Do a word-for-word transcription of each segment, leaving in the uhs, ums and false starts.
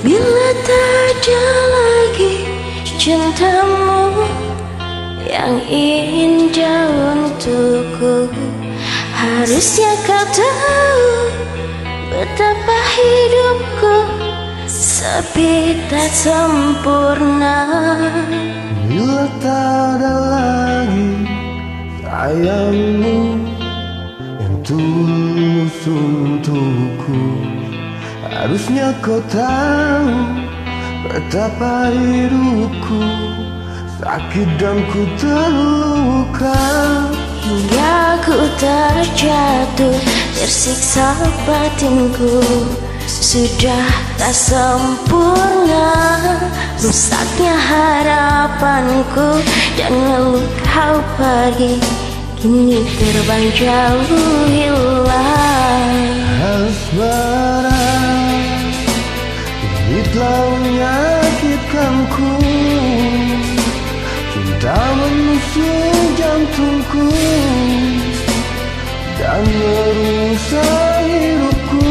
Bila tak ada lagi cintamu yang indah untukku, harusnya kau tahu betapa hidupku sepi tak sempurna. Bila tak ada lagi sayangmu yang tulus untukku, harusnya kau tahu betapa hidupku sakit dan ku terluka. Hingga ku terjatuh, tersiksa batinku, sudah tak sempurna. Rusaknya harapanku, dan lalu kau pergi, kini terbang jauh hilang. Asmara, ini telah menyakitkanku. Cinta menusuk jantungku dan merusak hidupku.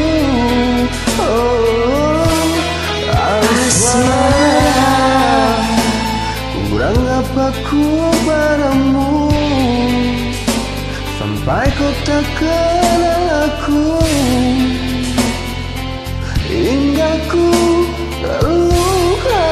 Oh, asmara, kurang apa ku padamu sampai kau tak kenal aku, hingga ku terluka.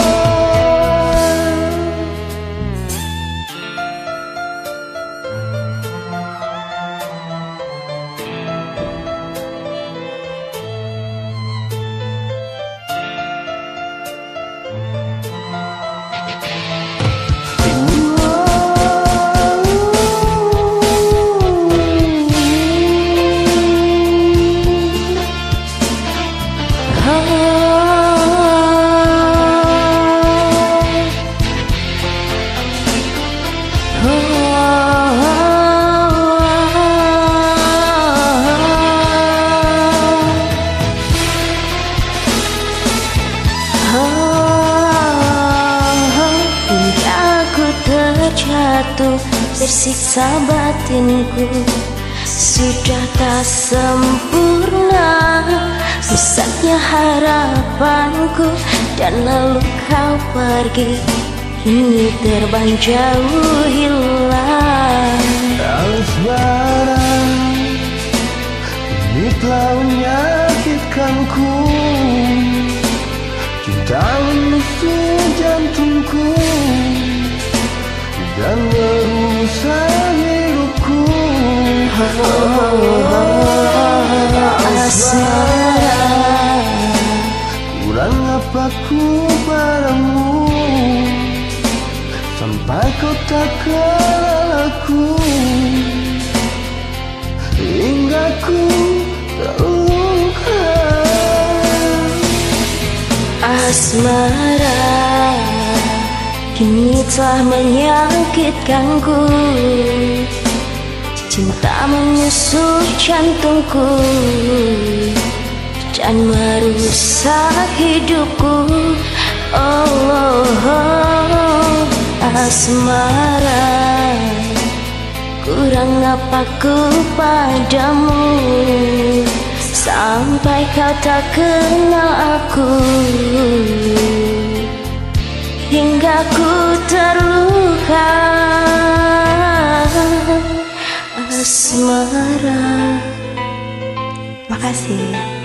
Terjatuh, tersiksa batinku, sudah tak sempurna. Rusaknya harapanku, dan lalu kau pergi, kini terbang jauh hilang. Asmara, ini telah menyakitkanku. Cinta menusuk jantungku dan merusak hidupku. Asmara, kurang apa ku padamu sampai kau tak kenal aku, hingga ku terluka. Asmara, kini telah menyakitkanku. Cinta menusuk jantungku dan merusak hidupku. Oh, oh, oh, asmara, kurang apa ku padamu sampai kau tak kenal aku, hingga ku terluka. Asmara, makasih.